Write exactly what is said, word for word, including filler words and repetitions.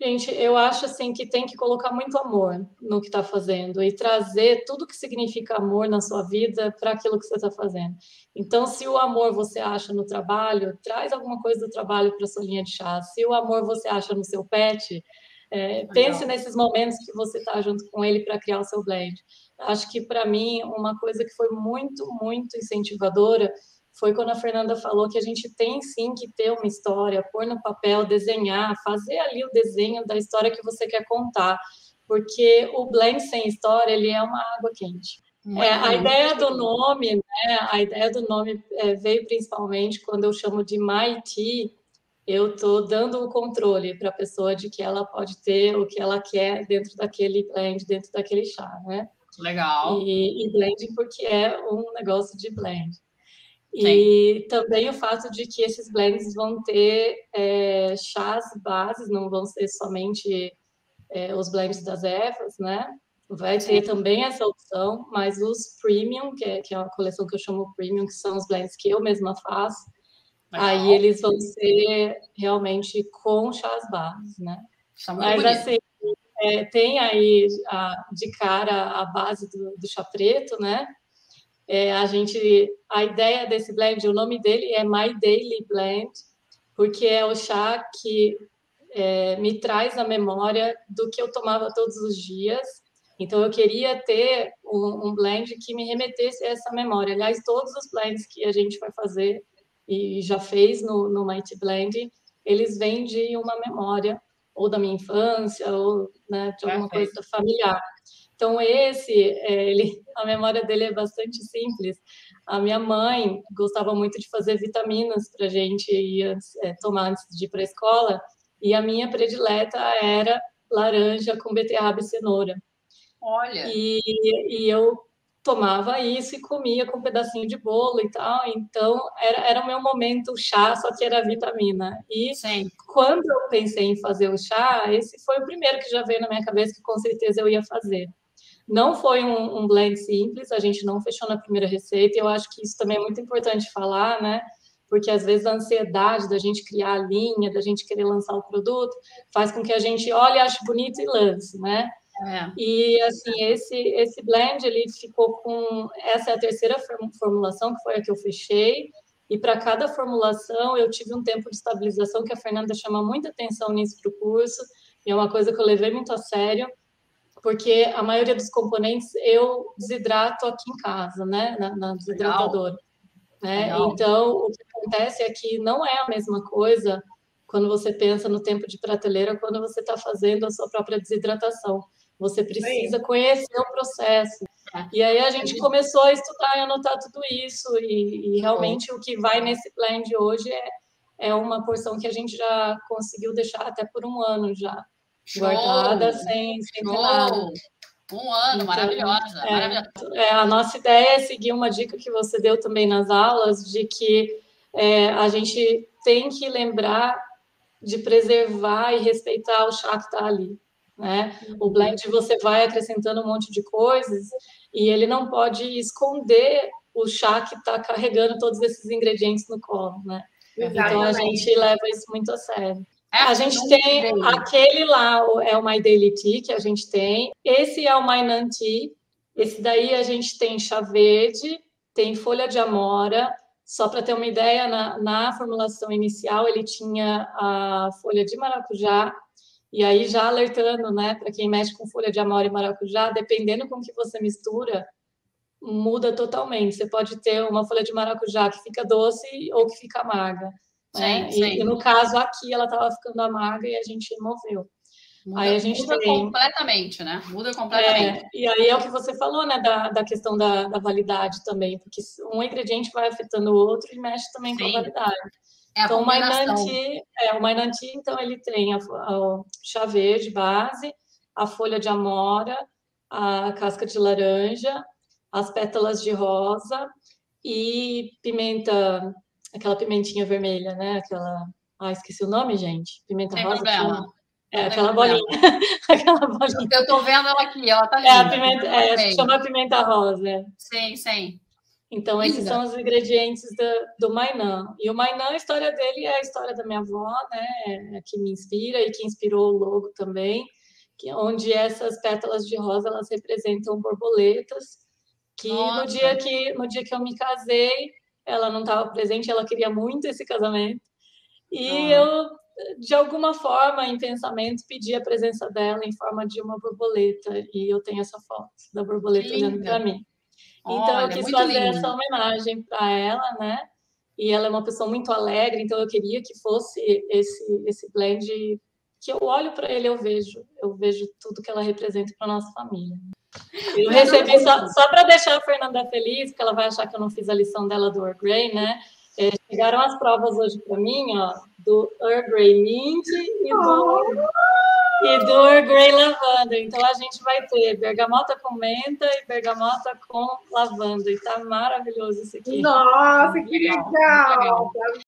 Gente, eu acho assim que tem que colocar muito amor no que está fazendo e trazer tudo que significa amor na sua vida para aquilo que você está fazendo. Então, se o amor você acha no trabalho, traz alguma coisa do trabalho para sua linha de chá. Se o amor você acha no seu pet, é, pense Legal. nesses momentos que você está junto com ele para criar o seu blend. Acho que para mim uma coisa que foi muito, muito incentivadora foi quando a Fernanda falou que a gente tem sim que ter uma história, pôr no papel, desenhar, fazer ali o desenho da história que você quer contar, porque o blend sem história, ele é uma água quente. É, Muito, a muito ideia do gostoso. nome, né, a ideia do nome é, veio principalmente quando eu chamo de My Tea, eu estou dando o controle para a pessoa de que ela pode ter o que ela quer dentro daquele blend, dentro daquele chá, né? Legal. E, e blend porque é um negócio de blend. Sim. E também o fato de que esses blends vão ter é, chás bases, não vão ser somente é, os blends das ervas, né? Vai ter Sim. também essa opção, mas os premium, que é, que é uma coleção que eu chamo premium, que são os blends que eu mesma faço, aí Legal. eles vão ser realmente com chás bases, né? Está muito Mas bonito. assim, é, tem aí a, de cara a base do, do chá preto, né? É, a gente, a ideia desse blend, o nome dele é My Daily Blend, porque é o chá que é, me traz a memória do que eu tomava todos os dias. Então, eu queria ter um, um blend que me remetesse a essa memória. Aliás, todos os blends que a gente vai fazer e já fez no, no Mighty Blend, eles vêm de uma memória, ou da minha infância, ou né, de alguma coisa Perfeito. familiar. Então, esse, é, ele, a memória dele é bastante simples. A minha mãe gostava muito de fazer vitaminas para a gente ir, é, tomar antes de ir para a escola, e a minha predileta era laranja com beterraba e cenoura. Olha. E, e eu tomava isso e comia com um pedacinho de bolo e tal. Então, era, era o meu momento chá, só que era vitamina. E Sim. quando eu pensei em fazer o chá, esse foi o primeiro que já veio na minha cabeça que com certeza eu ia fazer. Não foi um, um blend simples, a gente não fechou na primeira receita, e eu acho que isso também é muito importante falar, né? Porque às vezes a ansiedade da gente criar a linha, da gente querer lançar o produto, faz com que a gente olhe, ache bonito e lance, né? É. E assim, esse, esse blend ele ficou com. Essa é a terceira formulação, que foi a que eu fechei. E para cada formulação eu tive um tempo de estabilização que a Fernanda chama muita atenção nisso para o curso, e é uma coisa que eu levei muito a sério, porque a maioria dos componentes eu desidrato aqui em casa, né, na, na Legal. desidratadora. Né? Legal. Então, o que acontece é que não é a mesma coisa quando você pensa no tempo de prateleira, quando você está fazendo a sua própria desidratação. Você Aí. precisa conhecer o processo. É. E aí a A gente gente... começou a estudar e anotar tudo isso, e, e Show. realmente o que vai nesse blend hoje é, é uma porção que a gente já conseguiu deixar até por um ano já guardada, Show. sem, sem ter nada. Show. Um ano, Então, maravilhosa, é, maravilhosa. é, a nossa ideia é seguir uma dica que você deu também nas aulas, de que é, a gente tem que lembrar de preservar e respeitar o chá que está ali. Né? O blend você vai acrescentando um monte de coisas e ele não pode esconder o chá que está carregando todos esses ingredientes no colo. Né? Então a Exatamente. gente leva isso muito a sério. A gente Afternoon tem Day. aquele lá, é o My Daily Tea, que a gente tem. Esse é o My Nan Tea. Esse daí a gente tem chá verde, tem folha de amora. Só para ter uma ideia, na, na formulação inicial ele tinha a folha de maracujá. E aí, já alertando, né, para quem mexe com folha de amora e maracujá, dependendo com que você mistura, muda totalmente. Você pode ter uma folha de maracujá que fica doce ou que fica amarga. Sim, Né? E, e sim. no caso aqui, ela estava ficando amarga e a gente removeu. Aí Muda, a gente muda tem. completamente, né? Muda É, completamente. e aí é o que você falou, né, da, da questão da, da validade também, porque um ingrediente vai afetando o outro e mexe também com a Sim. validade. É a Então, o combinação. Mainanti, é, o Mainanti, então, ele tem a, a, o chá verde base, a folha de amora, a casca de laranja, as pétalas de rosa e pimenta, aquela pimentinha vermelha, né? Aquela. Ah, esqueci o nome, gente. Pimenta Sem rosa que chama? problema. É, Não tem aquela bolinha. problema. Aquela bolinha. Eu tô vendo ela aqui, ela tá É a linda. pimenta, Pimenta é, acho que vermelha. chama pimenta rosa. É. Sim, sim. Então, esses são os ingredientes do, do Mainan. E o Mainan, a história dele é a história da minha avó, né? É que me inspira e que inspirou o logo também, que, onde essas pétalas de rosa, elas representam borboletas, que no dia que, no dia que eu me casei, ela não estava presente, ela queria muito esse casamento. E eu, de alguma forma, em pensamento, pedi a presença dela em forma de uma borboleta. E eu tenho essa foto da borboleta olhando para mim. Então, Olha, eu quis fazer lindo. essa homenagem para ela, né? E ela é uma pessoa muito alegre, então eu queria que fosse esse, esse blend que eu olho para ele, eu vejo. Eu vejo tudo que ela representa para a nossa família. Eu não, recebi, não, só, só para deixar a Fernanda feliz, porque ela vai achar que eu não fiz a lição dela do Earl Grey, né? É, chegaram as provas hoje para mim, ó, do Earl Grey Mint e do... E do Earl Grey lavanda. Então, a gente vai ter bergamota com menta e bergamota com lavanda. E tá maravilhoso isso aqui. Nossa, que legal! legal.